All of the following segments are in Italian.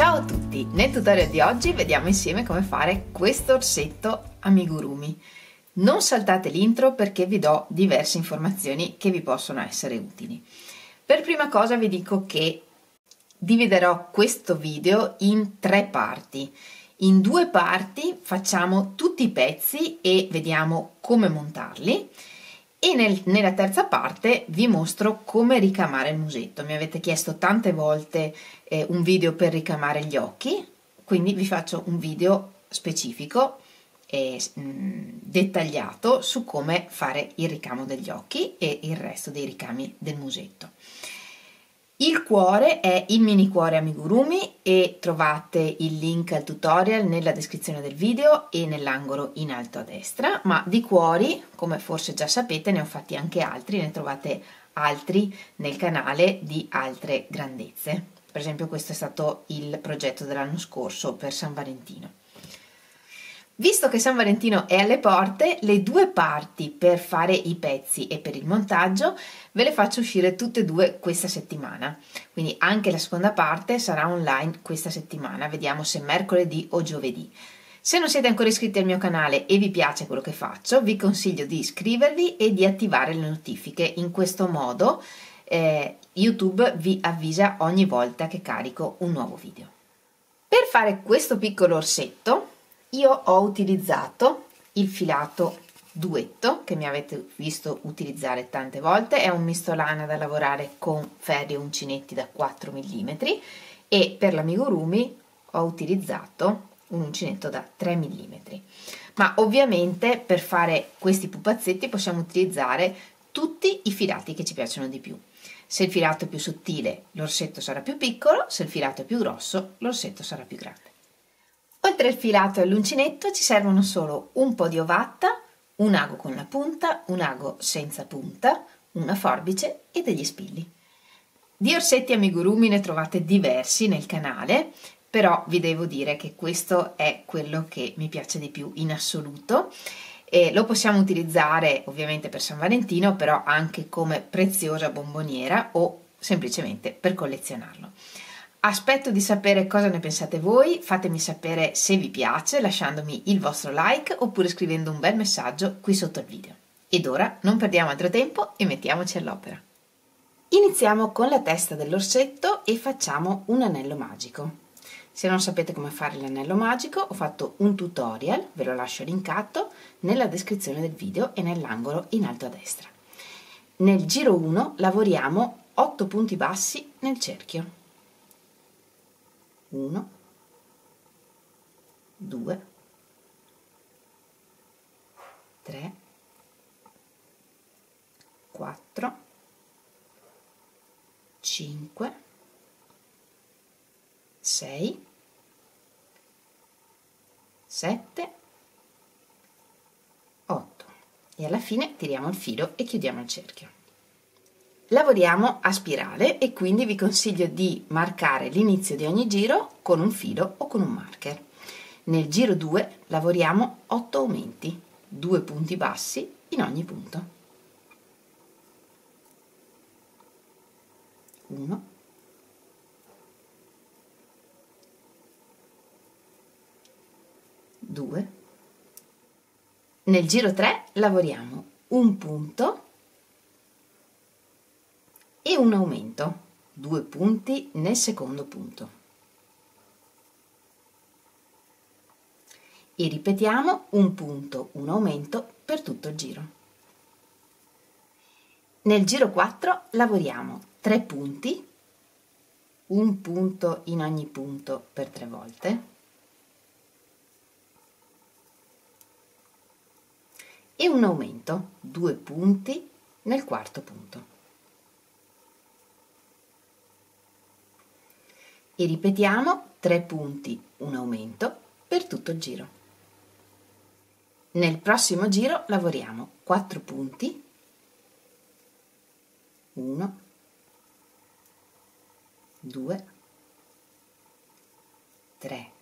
Ciao a tutti! Nel tutorial di oggi vediamo insieme come fare questo orsetto amigurumi. Non saltate l'intro perché vi do diverse informazioni che vi possono essere utili. Per prima cosa vi dico che dividerò questo video in 3 parti. In 2 parti facciamo tutti i pezzi e vediamo come montarli. E nella terza parte vi mostro come ricamare il musetto. Mi avete chiesto tante volte un video per ricamare gli occhi, quindi vi faccio un video specifico e dettagliato su come fare il ricamo degli occhi e il resto dei ricami del musetto. Il cuore è il mini cuore amigurumi e trovate il link al tutorial nella descrizione del video e nell'angolo in alto a destra, ma di cuori, come forse già sapete, ne ho fatti anche altri, ne trovate altri nel canale di altre grandezze. Per esempio questo è stato il progetto dell'anno scorso per San Valentino. Visto che San Valentino è alle porte, le 2 parti per fare i pezzi e per il montaggio ve le faccio uscire tutte e 2 questa settimana, quindi anche la seconda parte sarà online questa settimana, vediamo se mercoledì o giovedì. Se non siete ancora iscritti al mio canale e vi piace quello che faccio, vi consiglio di iscrivervi e di attivare le notifiche. In questo modo YouTube vi avvisa ogni volta che carico un nuovo video. Per fare questo piccolo orsetto io ho utilizzato il filato duetto che mi avete visto utilizzare tante volte, è un mistolana da lavorare con ferri uncinetti da 4 mm e per l'amigurumi ho utilizzato un uncinetto da 3 mm. Ma ovviamente per fare questi pupazzetti possiamo utilizzare tutti i filati che ci piacciono di più. Se il filato è più sottile l'orsetto sarà più piccolo, se il filato è più grosso l'orsetto sarà più grande. Oltre al filato e all'uncinetto ci servono solo un po' di ovatta, un ago con la punta, un ago senza punta, una forbice e degli spilli. Di orsetti amigurumi ne trovate diversi nel canale, però vi devo dire che questo è quello che mi piace di più in assoluto. E lo possiamo utilizzare ovviamente per San Valentino, però anche come preziosa bomboniera o semplicemente per collezionarlo. Aspetto di sapere cosa ne pensate voi, fatemi sapere se vi piace lasciandomi il vostro like oppure scrivendo un bel messaggio qui sotto il video. Ed ora non perdiamo altro tempo e mettiamoci all'opera. Iniziamo con la testa dell'orsetto e facciamo un anello magico. Se non sapete come fare l'anello magico ho fatto un tutorial, ve lo lascio linkato nella descrizione del video e nell'angolo in alto a destra. Nel giro 1 lavoriamo 8 punti bassi nel cerchio. 1, 2, 3, 4, 5, 6, 7, 8 e alla fine tiriamo il filo e chiudiamo il cerchio. Lavoriamo a spirale e quindi vi consiglio di marcare l'inizio di ogni giro con un filo o con un marker. Nel giro 2 lavoriamo 8 aumenti, 2 punti bassi in ogni punto. 1, 2. Nel giro 3 lavoriamo un punto e un aumento, 2 punti nel secondo punto. E ripetiamo un punto, un aumento per tutto il giro. Nel giro 4 lavoriamo 3 punti, un punto in ogni punto per 3 volte e un aumento, 2 punti nel quarto punto. E ripetiamo 3 punti, un aumento per tutto il giro. Nel prossimo giro lavoriamo 4 punti, 1, 2, 3,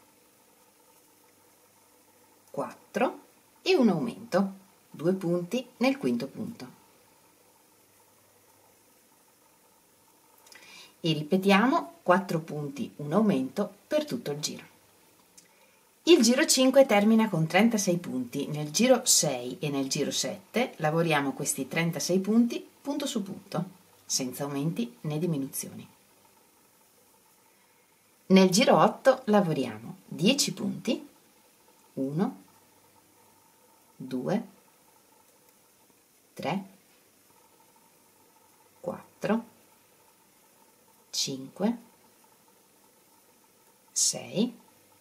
4 e un aumento, 2 punti nel quinto punto. e ripetiamo 4 punti un aumento per tutto il giro. Il giro 5 termina con 36 punti, nel giro 6 e nel giro 7 lavoriamo questi 36 punti punto su punto, senza aumenti né diminuzioni. Nel giro 8 lavoriamo 10 punti, 1, 2, 3, 4, 5, 6,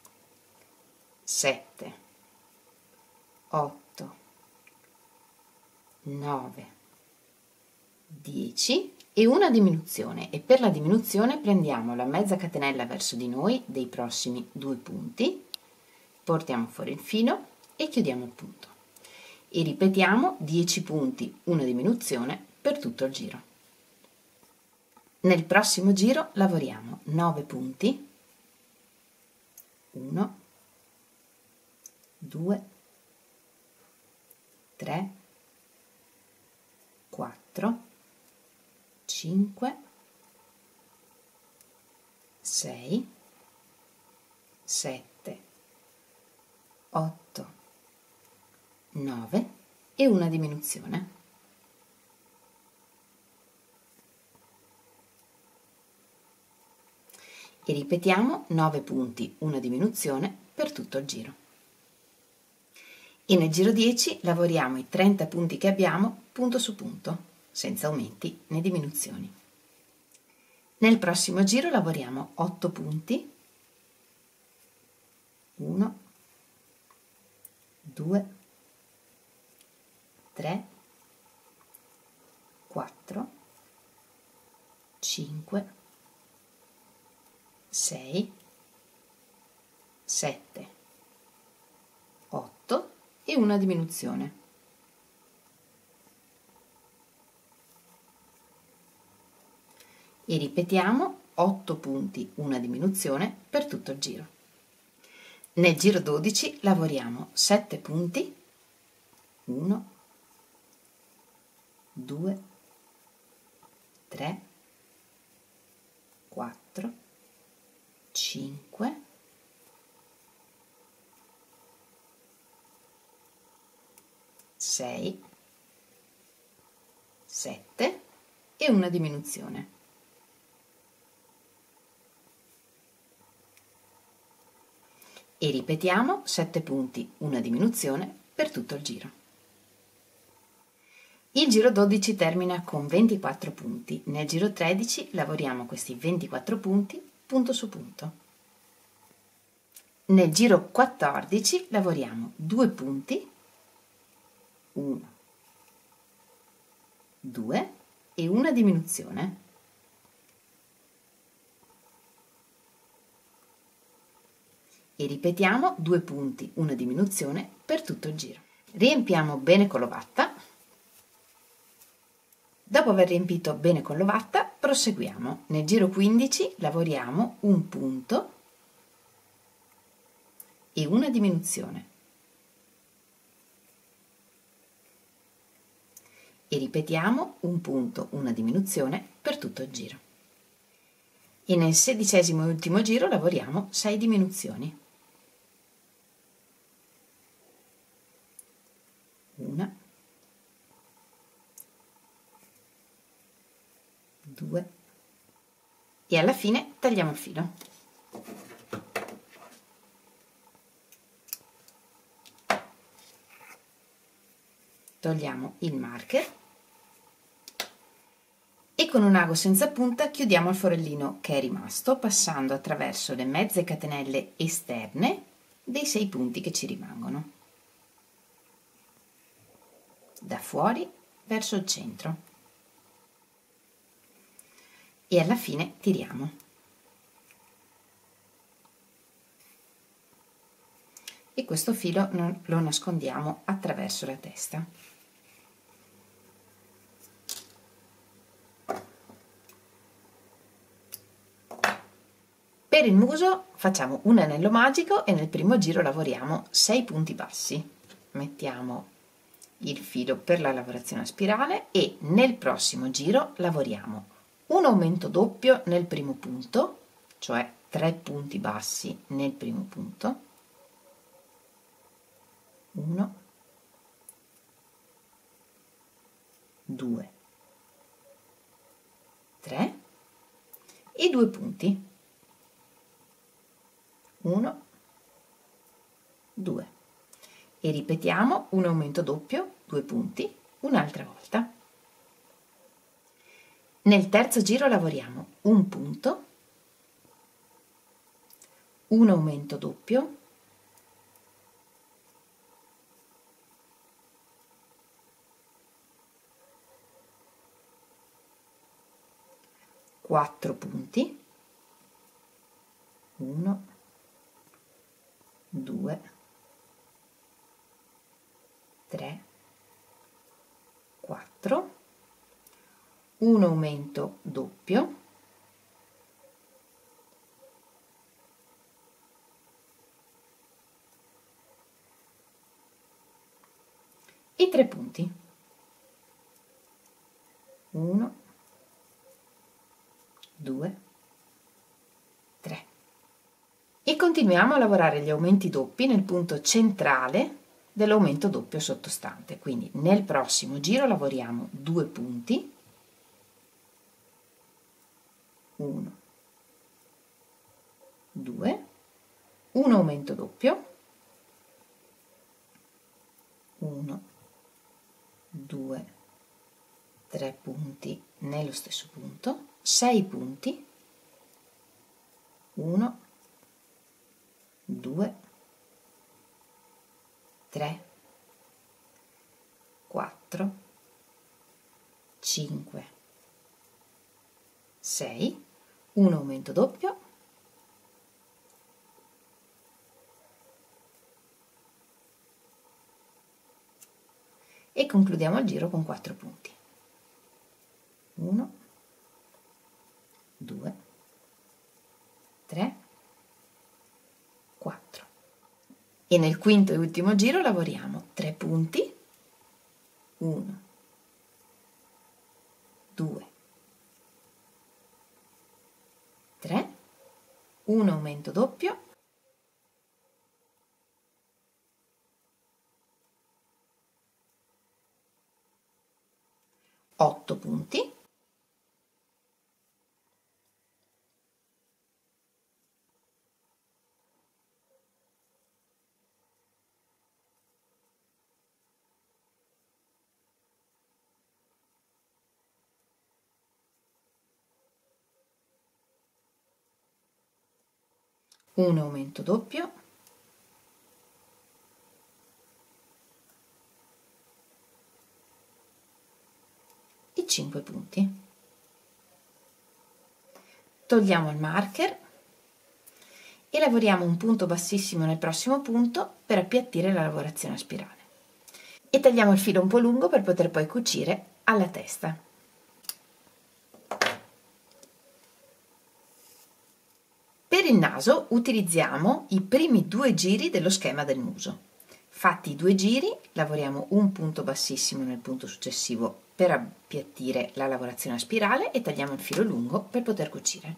7, 8, 9, 10 e una diminuzione, e per la diminuzione prendiamo la mezza catenella verso di noi dei prossimi 2 punti, portiamo fuori il filo e chiudiamo il punto e ripetiamo 10 punti una diminuzione per tutto il giro. Nel prossimo giro lavoriamo 9 punti, 1, 2, 3, 4, 5, 6, 7, 8, 9 e una diminuzione. E ripetiamo 9 punti, una diminuzione per tutto il giro. E nel giro 10 lavoriamo i 30 punti che abbiamo punto su punto, senza aumenti né diminuzioni. Nel prossimo giro lavoriamo 8 punti, 1, 2, 3, 4, 5, 6, 7, 8 e una diminuzione. E ripetiamo 8 punti, una diminuzione per tutto il giro. Nel giro 12 lavoriamo 7 punti, 1, 2, 3, 4, 5, 6, 7 e una diminuzione. E ripetiamo 7 punti, una diminuzione per tutto il giro. Il giro 12 termina con 24 punti, nel giro 13 lavoriamo questi 24 punti punto su punto. Nel giro 14 lavoriamo 2 punti, 1, 2 e una diminuzione. E ripetiamo 2 punti, una diminuzione per tutto il giro. Riempiamo bene con l'ovatta. Dopo aver riempito bene con l'ovatta, proseguiamo. Nel giro 15 lavoriamo un punto e una diminuzione. E ripetiamo un punto, una diminuzione per tutto il giro. E nel 16° e ultimo giro lavoriamo 6 diminuzioni. 1, 2 e alla fine tagliamo il filo. Togliamo il marker e con un ago senza punta chiudiamo il forellino che è rimasto passando attraverso le mezze catenelle esterne dei 6 punti che ci rimangono, da fuori verso il centro, e alla fine tiriamo. E questo filo lo nascondiamo attraverso la testa. Per il muso facciamo un anello magico e nel primo giro lavoriamo 6 punti bassi. Mettiamo il filo per la lavorazione a spirale e nel prossimo giro lavoriamo un aumento doppio nel primo punto, cioè 3 punti bassi nel primo punto, 1, 2, 3 e 2 punti, 1, 2, e ripetiamo un aumento doppio, 2 punti, un'altra volta. Nel terzo giro lavoriamo un punto, un aumento doppio, 4 punti, 1, 2, 3, 4, un aumento doppio, e 3 punti, 1, 2, 3, e continuiamo a lavorare gli aumenti doppi nel punto centrale dell'aumento doppio sottostante. Quindi nel prossimo giro lavoriamo 2 punti, 1, 2, un aumento doppio, 1, 2, 3 punti nello stesso punto, 6 punti, 1, 2, 3, 4, 5, 6, un aumento doppio, e concludiamo il giro con 4 punti. 1, 2, 3, 4. E nel quinto e ultimo giro lavoriamo 3 punti, 1, 2, 3, un aumento doppio, 8 punti, 1 aumento doppio, 5 punti. Togliamo il marker e lavoriamo un punto bassissimo nel prossimo punto per appiattire la lavorazione a spirale. E tagliamo il filo un po' lungo per poter poi cucire alla testa. Per il naso utilizziamo i primi 2 giri dello schema del muso. Fatti i 2 giri, lavoriamo un punto bassissimo nel punto successivo per appiattire la lavorazione a spirale e tagliamo il filo lungo per poter cucire.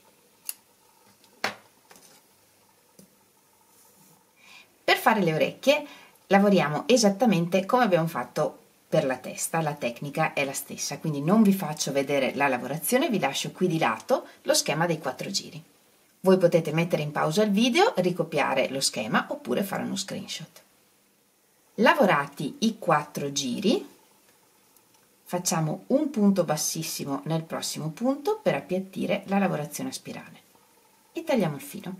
Per fare le orecchie lavoriamo esattamente come abbiamo fatto per la testa, la tecnica è la stessa, quindi non vi faccio vedere la lavorazione, vi lascio qui di lato lo schema dei 4 giri. Voi potete mettere in pausa il video, ricopiare lo schema oppure fare uno screenshot. Lavorati i 4 giri, facciamo un punto bassissimo nel prossimo punto per appiattire la lavorazione a spirale e tagliamo il filo.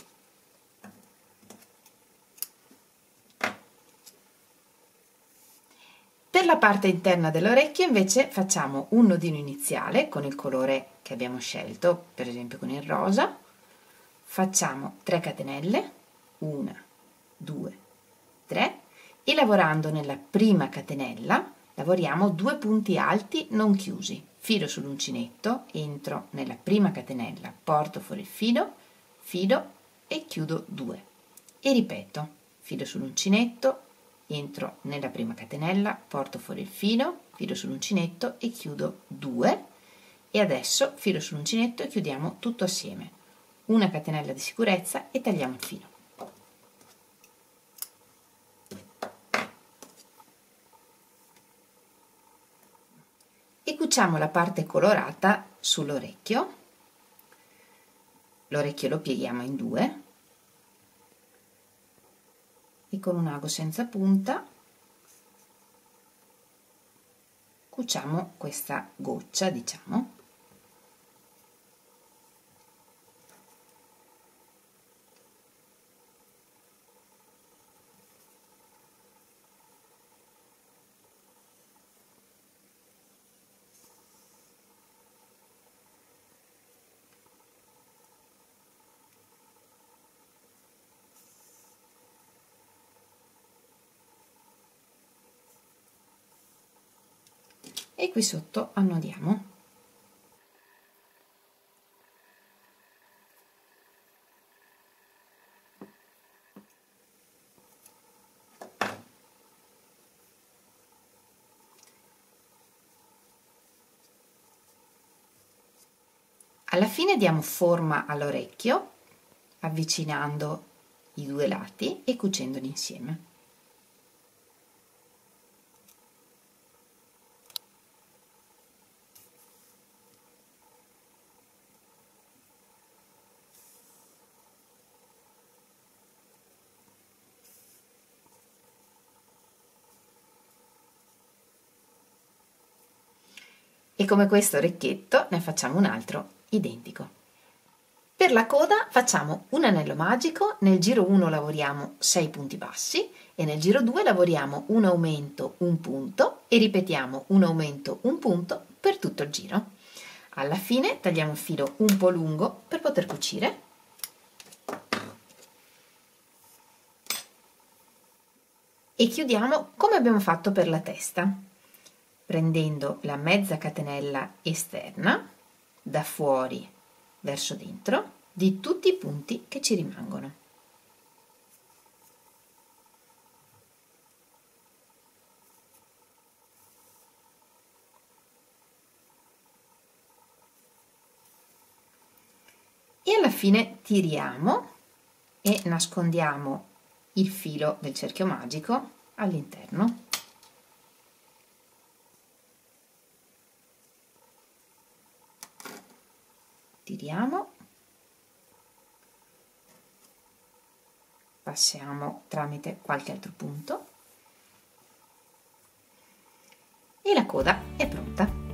Per la parte interna dell'orecchio invece facciamo un nodino iniziale con il colore che abbiamo scelto, per esempio con il rosa, facciamo 3 catenelle, 1, 2, 3 e lavorando nella prima catenella lavoriamo 2 punti alti non chiusi, filo sull'uncinetto, entro nella prima catenella, porto fuori il filo e chiudo 2 e ripeto, filo sull'uncinetto, entro nella prima catenella, porto fuori il filo sull'uncinetto e chiudo 2 E adesso filo sull'uncinetto e chiudiamo tutto assieme. Una catenella di sicurezza e tagliamo il filo. E cuciamo la parte colorata sull'orecchio. L'orecchio lo pieghiamo in due e con un ago senza punta cuciamo questa goccia, diciamo. E qui sotto annodiamo. Alla fine diamo forma all'orecchio avvicinando i due lati e cucendoli insieme. E come questo orecchietto ne facciamo un altro identico. Per la coda facciamo un anello magico, nel giro 1 lavoriamo 6 punti bassi e nel giro 2 lavoriamo un aumento, un punto e ripetiamo un aumento, un punto per tutto il giro. Alla fine tagliamo il filo un po' lungo per poter cucire. E chiudiamo come abbiamo fatto per la testa, prendendo la mezza catenella esterna da fuori verso dentro di tutti i punti che ci rimangono. E alla fine tiriamo e nascondiamo il filo del cerchio magico all'interno. Tiriamo, passiamo tramite qualche altro punto e la coda è pronta.